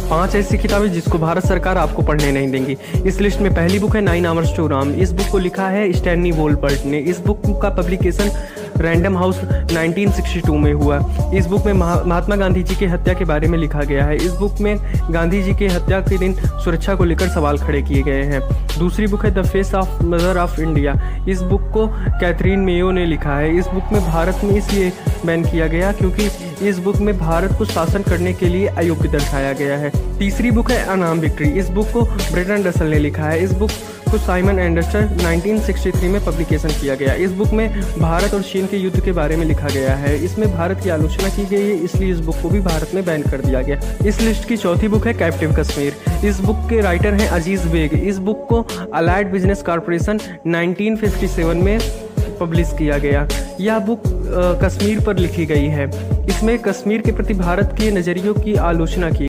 5 ऐसी किताबें जिसको भारत सरकार आपको पढ़ने नहीं देंगी। इस लिस्ट में पहली बुक है 9 आवर्स टू राम। इस बुक को लिखा है स्टैनली वोलपर्ट ने। इस बुक का पब्लिकेशन रैंडम हाउस 1962 में हुआ। इस बुक में महात्मा गांधी जी की हत्या के बारे में लिखा गया है। इस बुक में गांधी जी की हत्या के दिन सुरक्षा को लेकर सवाल खड़े किए गए हैं। दूसरी बुक है the face of mother of India. इस बुक को कैथरीन मेयो ने लिखा है। इस बुक में भारत में इसलिए बैन किया गया क्योंकि इस बुक में भारत को शासन करने के लिए अयोग्य दर्शाया गया है। तीसरी बुक है अनाम विक्ट्री। इस बुक को ब्रेटन रसल ने लिखा है। इस बुक को साइमन एंडरसन 1963 में पब्लिकेशन किया गया। इस बुक में भारत और चीन के युद्ध के बारे में लिखा गया है। इसमें भारत की आलोचना की गई है, इसलिए इस बुक को भी भारत में बैन कर दिया गया। इस लिस्ट की चौथी बुक है कैप्टिव कश्मीर। इस बुक के राइटर हैं अजीज बेग। इस बुक को अलाइड बिजनेस कॉरपोरेशन 1957 में पब्लिश किया गया। यह बुक कश्मीर पर लिखी गई है। इसमें कश्मीर के प्रति भारत के नज़रियों की आलोचना की